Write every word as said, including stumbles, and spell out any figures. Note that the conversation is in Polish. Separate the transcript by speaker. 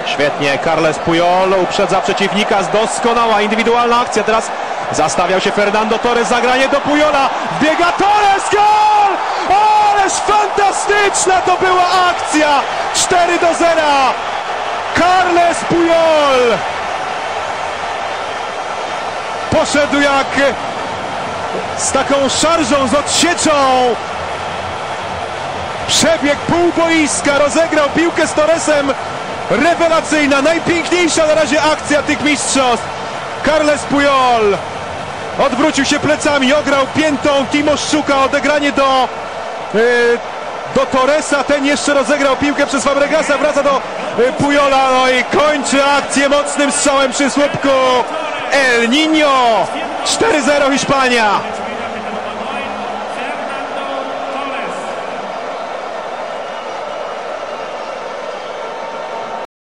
Speaker 1: Świetnie, Carles Puyol uprzedza przeciwnika, doskonała indywidualna akcja. Teraz zastawiał się Fernando Torres, zagranie do Puyola, wbiega Torres, gol! Ależ fantastyczna to była akcja! cztery do zera! Carles Puyol poszedł jak z taką szarżą, z odsieczą. Przebieg pół boiska, rozegrał piłkę z Torresem. Rewelacyjna, najpiękniejsza na razie akcja tych mistrzostw. Carles Puyol odwrócił się plecami, ograł piętą Timo Szuka, odegranie do, yy, do Torresa. Ten jeszcze rozegrał piłkę przez Fabregasa, wraca do yy, Puyola, no i kończy akcję mocnym strzałem przy słupku. El Niño, cztery zero Hiszpania.